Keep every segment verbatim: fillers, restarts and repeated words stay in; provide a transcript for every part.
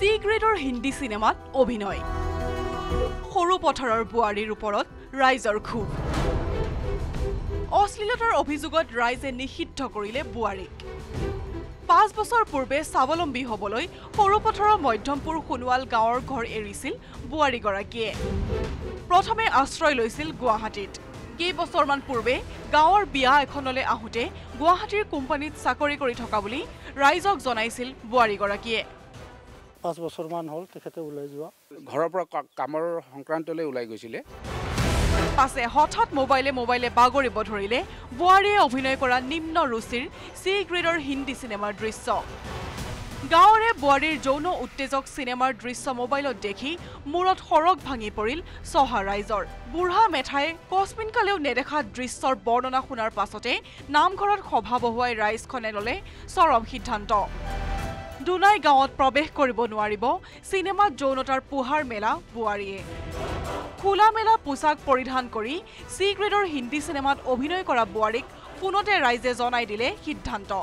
C গ্ৰেডৰ Hindi চিনেমাত অভিনয় সৰুপথাৰৰ বুৱাৰীৰ ওপৰত ৰাইজৰ ক্ষোভ অশ্লীলতাৰ অভিযোগত ৰাইজে নিষিদ্ধ কৰিলে বুৱাৰীক পাঁচ বছৰ পূৰ্বে স্বাৱলম্বী হ'বলৈ সৰুপথাৰৰ মধ্যমপুৰ সোণোৱাল গাঁৱৰ ঘৰ এৰিছিল বুৱাৰীগৰাকীয়ে প্ৰথমে আশ্ৰয় লৈছিল গুৱাহাটীত কেইবছৰমান পূৰ্বে গাঁৱৰ বিয়া এখনলৈ আহোঁতে গুৱাহাটীৰ কোম্পানীত চাকৰি কৰি থকা বুলি ৰাইজক জনাইছিল বুৱাৰীগৰাকীয়ে পাঁচ বছৰমান হ'ল তেখেতে ওলাই যোৱা ঘৰৰ পৰা কামৰ সংক্ৰান্তলৈ ওলাই গৈছিলে পাছে হঠাৎ মোবাইলে মোবাইলে বাগৰিব ধৰিলে বুৱাৰীয়ে অভিনয় কৰা নিম্ন ৰুচিৰ চি গ্ৰেডৰ হিন্দী চিনেমাৰ দৃশ্য গাঁৱৰে বুৱাৰীৰ যৌন উত্তেজক চিনেমাৰ দৃশ্য মোবাইলত দেখি মূৰত সৰগ ভাঙি পৰিল চহা ৰাইজৰ বুঢ়া মেঠাই কস্মিনকালেও নেদেখা দৃশ্যৰ বৰ্ণনা শুনাৰ পাছতে নামঘৰত সভা বহুৱাই ৰাইজখনে ল'লে চৰম সিদ্ধান্ত দুনাই গাঁৱত প্ৰৱেশ কৰিব নোৱাৰিব চিনেমাত যৌনতাৰ পোহাৰ মেলা বুৱাৰীয়ে খোলা মেলা পোছাক পৰিধান কৰি চি গ্ৰেডৰ হিন্দী চিনেমাত অভিনয় কৰা বুৱাৰীক ফোনতে ৰাইজে জনাই দিলে সিদ্ধান্ত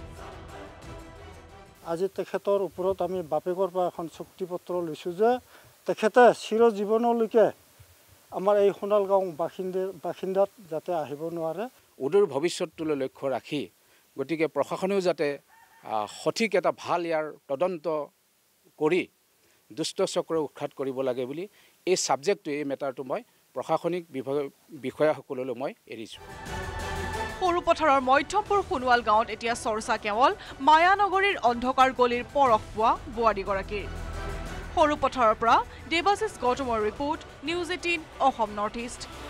আজি তেখেতৰ ওপৰত আমি বাপেকৰ পৰা এখন চুক্তিপত্ৰ লৈছোঁ যে তেখেতে চিৰজীৱনলৈকে আমাৰ এই সোণাল গাঁও বাসিন্দা বাসিন্দাত যাতে আহিব নোৱাৰে উদূৰ ভৱিষ্যতটোলৈ লক্ষ্য ৰাখি গতিকে প্ৰশাসনেও যাতে সঠিক এটা ভাল ইয়াৰ তদন্ত কৰি দুষ্ট চক্ৰ উৎখাত কৰিব লাগে বুলি এই সাবজেক্টটো এই মেটাৰটো মই প্ৰশাসনিক বিষয়াসকললৈ মই এৰিছোঁ সৰুপথাৰৰ মধ্যমপুৰ সোণোৱাল গাঁৱত এতিয়া চৰ্চা কেৱল মায়ানগৰীৰ অন্ধকাৰ গলিৰ পৰশ পোৱা বুৱাৰীগৰাকীৰ সৰুপথাৰৰ পৰা দেৱাশিষ গৌতমৰ report news eighteen Assam north east